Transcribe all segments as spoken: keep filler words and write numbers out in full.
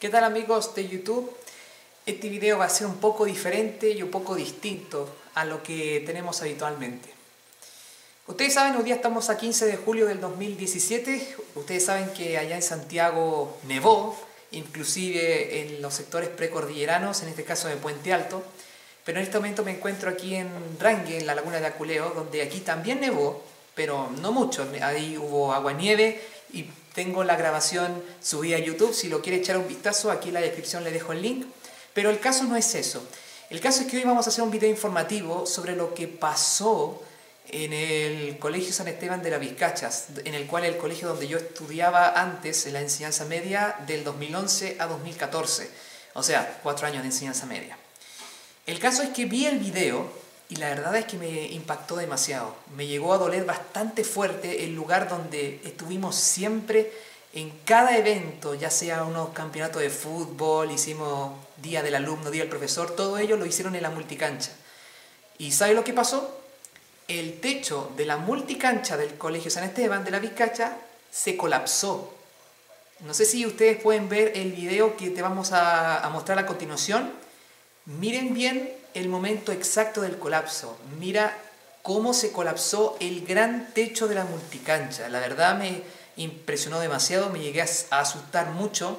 ¿Qué tal amigos de YouTube? Este video va a ser un poco diferente y un poco distinto a lo que tenemos habitualmente. Ustedes saben, hoy día estamos a quince de julio del dos mil diecisiete. Ustedes saben que allá en Santiago nevó, inclusive en los sectores precordilleranos, en este caso de Puente Alto. Pero en este momento me encuentro aquí en Rangue, en la laguna de Aculeo, donde aquí también nevó, pero no mucho. Ahí hubo agua-nieve y tengo la grabación subida a YouTube. Si lo quiere echar un vistazo, aquí en la descripción le dejo el link. Pero el caso no es eso. El caso es que hoy vamos a hacer un video informativo sobre lo que pasó en el Colegio San Esteban de las Vizcachas, en el cual el colegio donde yo estudiaba antes en la enseñanza media del dos mil once a dos mil catorce. O sea, cuatro años de enseñanza media. El caso es que vi el video y la verdad es que me impactó demasiado. Me llegó a doler bastante fuerte el lugar donde estuvimos siempre en cada evento, ya sea unos campeonatos de fútbol, hicimos día del alumno, día del profesor, todo ello lo hicieron en la multicancha. ¿Y sabe lo que pasó? El techo de la multicancha del Colegio San Esteban de la Vizcacha se colapsó. No sé si ustedes pueden ver el video que te vamos a, a mostrar a continuación. Miren bien el momento exacto del colapso. Mira cómo se colapsó el gran techo de la multicancha. La verdad me impresionó demasiado, me llegué a asustar mucho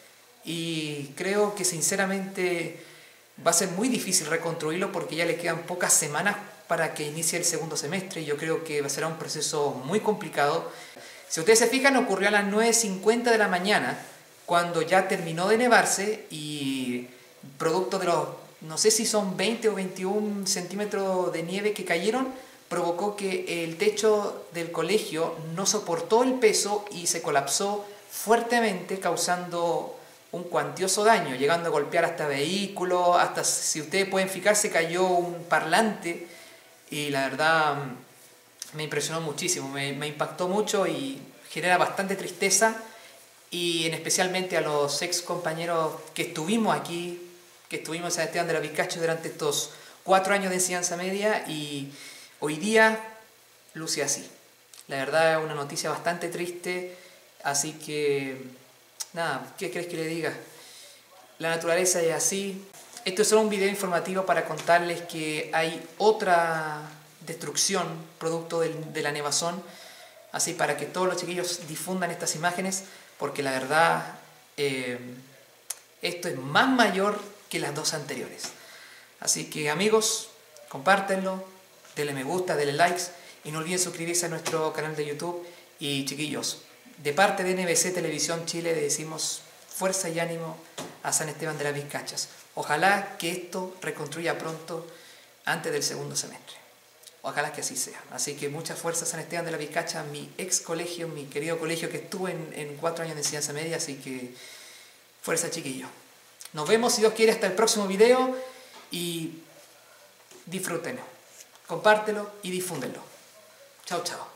y creo que sinceramente va a ser muy difícil reconstruirlo porque ya le quedan pocas semanas para que inicie el segundo semestre y yo creo que será un proceso muy complicado. Si ustedes se fijan, ocurrió a las nueve cincuenta de la mañana cuando ya terminó de nevarse y producto de los, no sé si son veinte o veintiún centímetros de nieve que cayeron, provocó que el techo del colegio no soportó el peso y se colapsó fuertemente, causando un cuantioso daño, llegando a golpear hasta vehículos, hasta, si ustedes pueden fijarse, cayó un parlante y la verdad me impresionó muchísimo, me, me impactó mucho y genera bastante tristeza, y en especialmente a los ex compañeros que estuvimos aquí, que estuvimos en San Esteban de las Vizcachas durante estos cuatro años de enseñanza media y hoy día luce así. La verdad es una noticia bastante triste, así que nada, ¿qué crees que le diga? La naturaleza es así. Esto es solo un video informativo para contarles que hay otra destrucción producto del, de la nevazón, así para que todos los chiquillos difundan estas imágenes, porque la verdad eh, esto es más mayor que las dos anteriores. Así que amigos, compártenlo, denle me gusta, denle likes y no olviden suscribirse a nuestro canal de YouTube. Y chiquillos, de parte de N B C Televisión Chile le decimos fuerza y ánimo a San Esteban de las Vizcachas. Ojalá que esto reconstruya pronto antes del segundo semestre. Ojalá que así sea. Así que mucha fuerza San Esteban de las Vizcachas, mi ex colegio, mi querido colegio que estuve en, en cuatro años de enseñanza media. Así que fuerza, chiquillos. Nos vemos, si Dios quiere, hasta el próximo video y disfrútenlo, compártelo y difúndenlo. Chao, chao.